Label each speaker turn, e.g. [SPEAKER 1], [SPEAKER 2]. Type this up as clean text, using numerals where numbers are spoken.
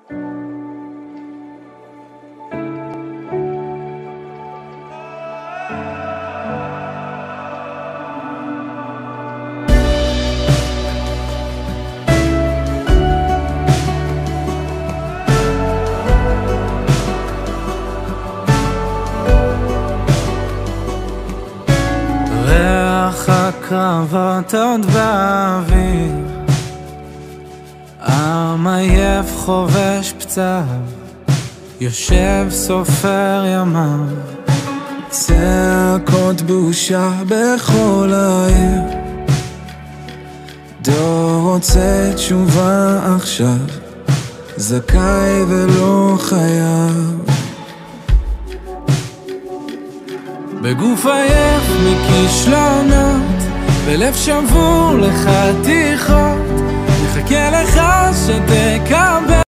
[SPEAKER 1] הקרבות עוד באוויר, עם עייף חובש פצעיו, יושב סופר ימיו.
[SPEAKER 2] צעקות בושה בכל העיר, דור רוצה תשובה עכשיו, זכאי ולא חייב.
[SPEAKER 1] בגוף עייף מכישלונות, בלב שבור לחתיכות, מחכה לך